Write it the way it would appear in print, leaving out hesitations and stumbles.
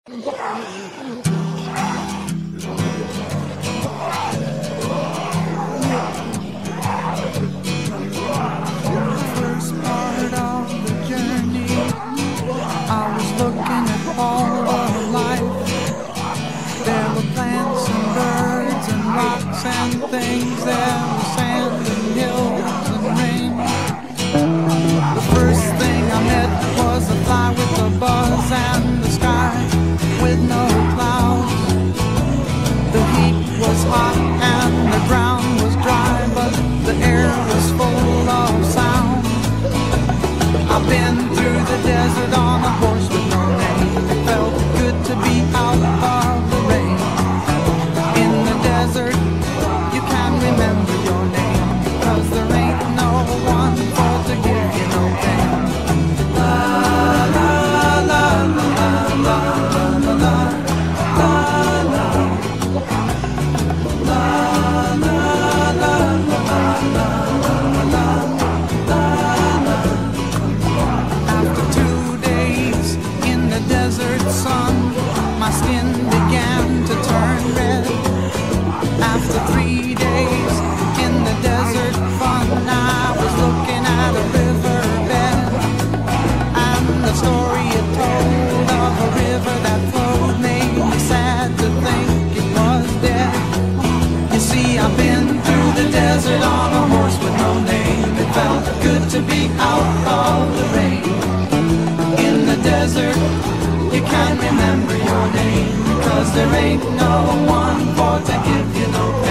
First part of the journey, I was looking at all of life. There were plants and birds and rocks and things. There was sand and hills and rain. The first thing I met was a fly with a buzz and the sky with no clouds. The heat was hot and the ground was dry, but the air was full of sound. I've been through the desert on a horse with no name. It felt good to be out of the rain. In the desert, you can remember your name, 'cause there ain't no one for to give you no pain. La la la la la la la la la la la la la la. After 2 days in the desert sun, my skin began to turn red. After 3 days in the desert fun, I was looking at a riverbed, and the story it told of a river that flowed made me sad to think it was dead. You see, I've been through the desert on a horse with no name. It felt good to be out of the rain. In the desert, you can't remember your name, 'cause there ain't no one for to give you no pain.